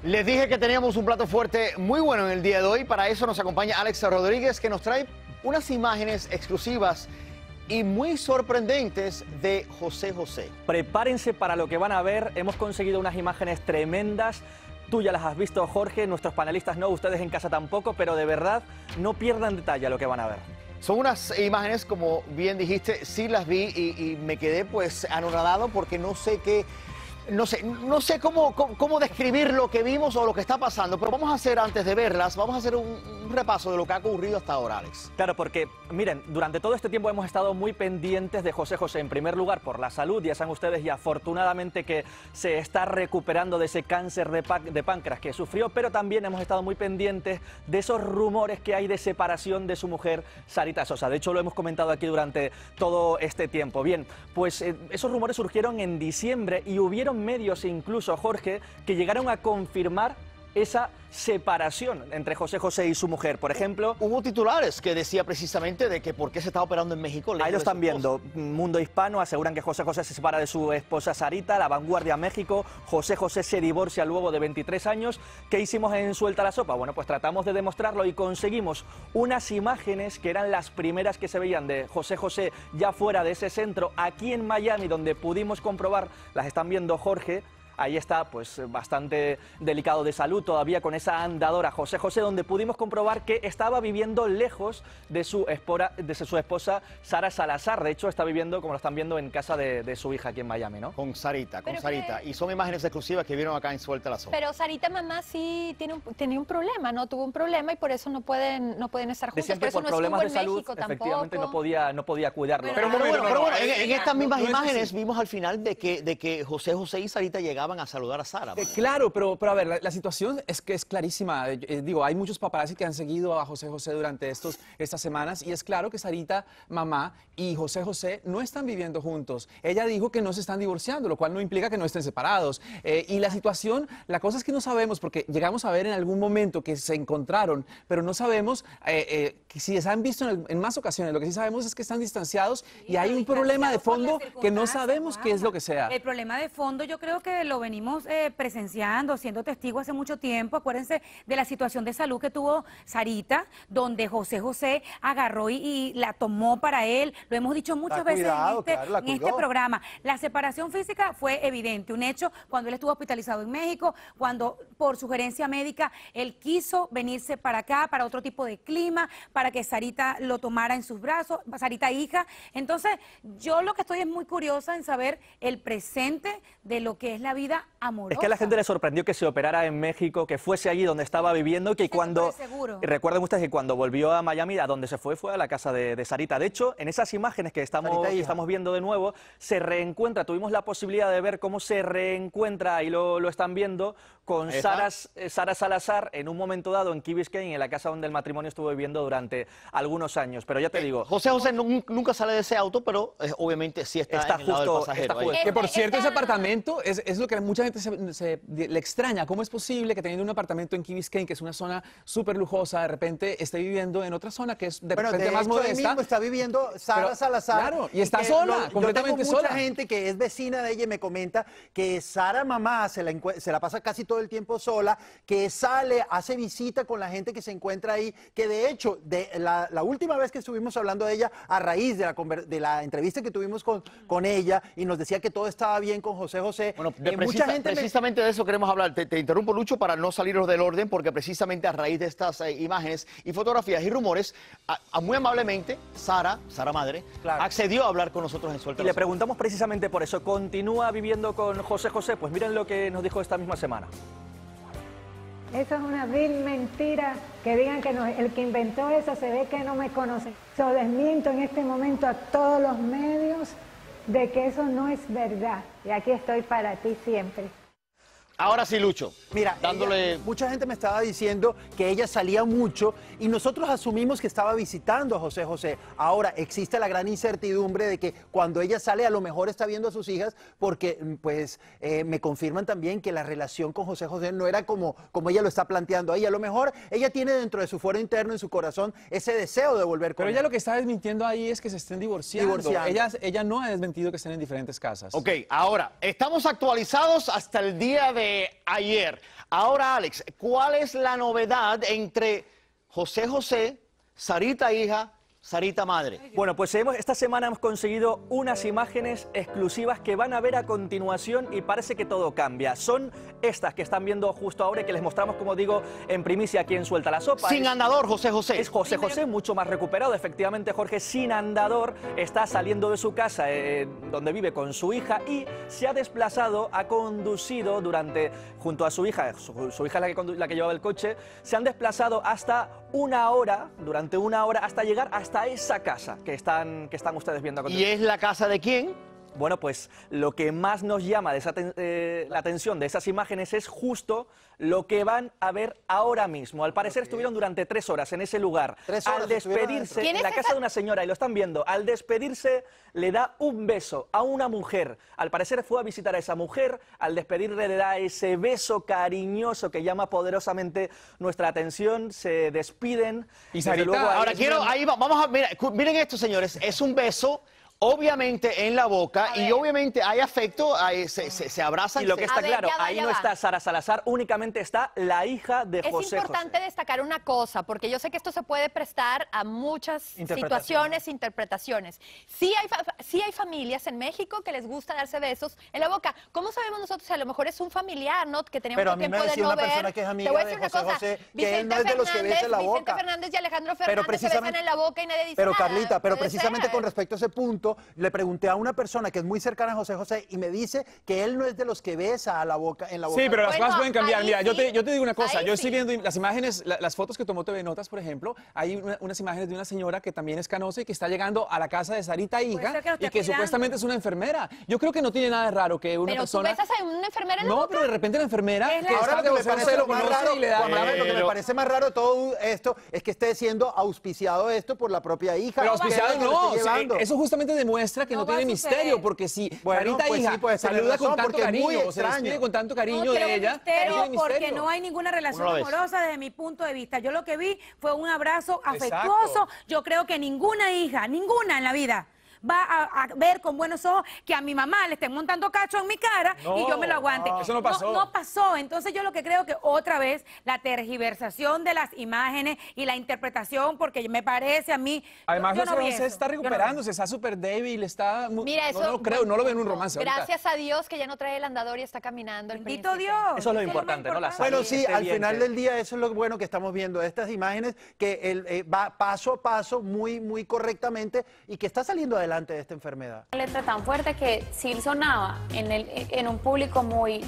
Les dije que teníamos un plato fuerte muy bueno en el día de hoy. Para eso nos acompaña Alex Rodríguez, que nos trae unas imágenes exclusivas y muy sorprendentes de José José. Prepárense para lo que van a ver. Hemos conseguido unas imágenes tremendas. Tú ya las has visto, Jorge, nuestros panelistas no, ustedes en casa tampoco, pero de verdad no pierdan detalle a lo que van a ver. Son unas imágenes, como bien dijiste, sí las vi y me quedé pues anonadado porque no sé qué... No sé cómo describir lo que vimos o lo que está pasando, pero vamos a hacer, antes de verlas, vamos a hacer un repaso de lo que ha ocurrido hasta ahora, Alex. Claro, porque, miren, durante todo este tiempo hemos estado muy pendientes de José José, en primer lugar por la salud, ya saben ustedes, y afortunadamente que se está recuperando de ese cáncer de páncreas que sufrió, pero también hemos estado muy pendientes de esos rumores que hay de separación de su mujer, Sarita Sosa. De hecho, lo hemos comentado aquí durante todo este tiempo. Bien, pues esos rumores surgieron en diciembre y hubieron medios incluso, Jorge, que llegaron a confirmar esa separación entre José José y su mujer. Por ejemplo, hubo titulares que decía precisamente de que por qué se estaba operando en México. Ahí lo están viendo. Mundo Hispano aseguran que José José se separa de su esposa Sarita. La Vanguardia México, José José se divorcia luego de 23 años. ¿Qué hicimos en Suelta la Sopa? Bueno, pues tratamos de demostrarlo y conseguimos unas imágenes que eran las primeras que se veían de José José ya fuera de ese centro, aquí en Miami, donde pudimos comprobar, las están viendo, Jorge. Ahí está, pues bastante delicado de salud, todavía con esa andadora José José, donde pudimos comprobar que estaba viviendo lejos de su esposa Sara Salazar. De hecho, está viviendo, como lo están viendo, en casa de su hija aquí en Miami, ¿no? Con Sarita. Y son imágenes exclusivas que vieron acá en Suelta la Sopa. Pero Sarita mamá sí tenía un problema, ¿no? Tuvo un problema y por eso no pueden estar juntos. Decían que por problemas de salud, efectivamente, no podía cuidarlo. Pero bueno, en estas mismas imágenes vimos al final de que José José y Sarita llegaban a saludar a Sara. Claro, pero a ver, la situación es que es clarísima. Digo, hay muchos paparazzi que han seguido a José José durante estas semanas y es claro que Sarita, mamá, y José José no están viviendo juntos. Ella dijo que no se están divorciando, lo cual no implica que no estén separados. Y la situación, la cosa es que no sabemos, porque llegamos a ver en algún momento que se encontraron, pero no sabemos si se han visto en más ocasiones. Lo que sí sabemos es que están distanciados y hay un problema de fondo que no sabemos qué es lo que sea. El problema de fondo yo creo que lo venimos presenciando, siendo testigos hace mucho tiempo. Acuérdense de la situación de salud que tuvo Sarita, donde José José agarró y la tomó para él. Lo hemos dicho muchas veces en este programa. La separación física fue evidente, un hecho cuando él estuvo hospitalizado en México, cuando por sugerencia médica él quiso venirse para acá, para otro tipo de clima, para que Sarita lo tomara en sus brazos, Sarita hija. Entonces, yo lo que estoy es muy curiosa en saber el presente de lo que es la vida amorosa. Es que a la gente le sorprendió que se operara en México, que fuese allí donde estaba viviendo, que cuando... Recuerden ustedes que cuando volvió a Miami, a donde se fue a la casa de Sarita. De hecho, en esas imágenes que estamos viendo de nuevo, se reencuentra, tuvimos la posibilidad de ver cómo se reencuentra, ahí lo están viendo, con Sara Salazar en un momento dado en Key Biscayne, en la casa donde el matrimonio estuvo viviendo durante algunos años. Pero ya te digo... José José nunca sale de ese auto, pero obviamente sí está en el lado del pasajero. Que por cierto, ese apartamento es lo que mucha gente le extraña. ¿Cómo es posible que teniendo un apartamento en Key Biscayne, que es una zona súper lujosa, de repente esté viviendo en otra zona que es de repente más modesta? Ahí mismo está viviendo Sara Salazar. Claro, y está sola, completamente sola. Yo tengo mucha gente que es vecina de ella y me comenta que Sara mamá se la pasa casi todo el tiempo sola, que sale, hace visita con la gente que se encuentra ahí, que de hecho, la última vez que estuvimos hablando de ella, a raíz de la entrevista que tuvimos con ella, y nos decía que todo estaba bien con José José. Bueno, precisamente de eso queremos hablar. Te interrumpo, Lucho, para no salirnos del orden, porque precisamente a raíz de estas imágenes y fotografías y rumores, muy amablemente, Sara madre, accedió a hablar con nosotros en Suelta. Y le preguntamos precisamente por eso, ¿continúa viviendo con José José? Pues miren lo que nos dijo esta misma semana. Eso es una vil mentira, que digan que no, el que inventó eso se ve que no me conoce. Yo desmiento en este momento a todos los medios de que eso no es verdad. Y aquí estoy para ti siempre. Ahora sí, Lucho. Mira, mucha gente me estaba diciendo que ella salía mucho y nosotros asumimos que estaba visitando a José José. Ahora, existe la gran incertidumbre de que cuando ella sale a lo mejor está viendo a sus hijas porque pues me confirman también que la relación con José José no era como ella lo está planteando ahí. A lo mejor ella tiene dentro de su fuero interno, en su corazón, ese deseo de volver con él. Pero ella lo que está desmintiendo ahí es que se estén divorciando. Ella no ha desmentido que estén en diferentes casas. Ok, ahora, estamos actualizados hasta el día de ayer. Ahora, Alex, ¿cuál es la novedad entre José José, Sarita hija, Sarita madre? Bueno, pues esta semana hemos conseguido unas imágenes exclusivas que van a ver a continuación y parece que todo cambia. Son estas que están viendo justo ahora y que les mostramos, como digo, en primicia aquí en Suelta la Sopa. Sin andador, José José. Es José José, mucho más recuperado. Efectivamente, Jorge, sin andador, está saliendo de su casa donde vive con su hija y se ha desplazado, ha conducido junto a su hija, su hija es la que llevaba el coche, se han desplazado hasta durante una hora, hasta llegar hasta esa casa que están ustedes viendo a continuación. ¿Y es la casa de quién? Bueno, pues lo que más nos llama la atención de esas imágenes es justo lo que van a ver ahora mismo. Al parecer estuvieron durante 3 horas en ese lugar. 3 horas al despedirse, en la casa de una señora, y lo están viendo, al despedirse le da un beso a una mujer. Al parecer fue a visitar a esa mujer, al despedirle le da ese beso cariñoso que llama poderosamente nuestra atención, se despiden. Y Sarita, ahora vamos a, miren esto, señores, es un beso. Obviamente en la boca y obviamente hay afecto, se abrazan. Y lo que está claro, ahí ya no va. está Sara Salazar, únicamente está la hija de Es José importante José. destacar una cosa, porque yo sé que esto se puede prestar a muchas situaciones, interpretaciones. Sí hay familias en México que les gusta darse besos en la boca. ¿Cómo sabemos nosotros si a lo mejor es un familiar, ¿no? Que teníamos Pero a mí tiempo me de decía no una ver. persona que es amiga Te voy a de decir José una cosa. José, que él no es de los que besa en la boca. Vicente Fernández y Alejandro Pero Fernández se besan en la boca y nadie dice Pero nada. Carlita, pero Puede precisamente ser. con respecto a ese punto, le pregunté a una persona que es muy cercana a José José y me dice que él no es de los que besa en la boca. Sí, pero las Bueno, cosas pueden cambiar. ahí Mira, yo sí. te digo una cosa. Ahí Yo estoy sí. viendo las imágenes, las fotos que tomó TV Notas, por ejemplo. Hay unas imágenes de una señora que también es canosa y que está llegando a la casa de Sarita hija ser que lo esté y que cuidando. supuestamente es una enfermera. Yo creo que no tiene nada de raro que una Pero persona... tú besas a una enfermera en la No, boca. pero de repente la enfermera Es la- que Ahora está lo que me José José parece lo lo más conoce raro, y le da... Juan Manuel, lo que me parece más raro de todo esto es que esté siendo auspiciado esto por la propia hija. Pero que es la auspiciado que lo no, esté o sea, llevando. eso justamente demuestra que No no, va tiene a suceder. misterio, porque si Bueno, Sarita pues hija sí, puedes tener saluda razón, con tanto porque es muy cariño, se extraño. despide con tanto cariño No de tiene ella, misterio, no tiene porque misterio. no hay ninguna relación ¿Cómo lo ves? amorosa desde mi punto de vista. Yo lo que vi fue un abrazo Exacto. afectuoso. Yo creo que ninguna hija, ninguna en la vida va a ver con buenos ojos que a mi mamá le estén montando cacho en mi cara y yo me lo aguante. eso no pasó. No pasó. Entonces yo lo que creo que otra vez la tergiversación de las imágenes y la interpretación, porque me parece a mí... Además, yo no José vi José eso. está Yo no vi. recuperándose, está súper débil, está... Mira, eso, no lo creo, no lo ven en un romance ahorita. Gracias a Dios que ya no trae el andador y está caminando. el Bendito príncipe. Dios. Eso es lo más importante, ¿no? La importante. Bueno, salud, sí, esté al bien, final que- del día eso es lo bueno que estamos viendo, estas imágenes, que él va paso a paso, muy correctamente, y que está saliendo adelante de esta enfermedad. Una letra tan fuerte que sí sonaba en un público muy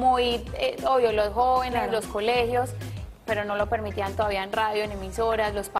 obvio, los jóvenes, Claro. los colegios, pero no lo permitían todavía en radio, en emisoras, los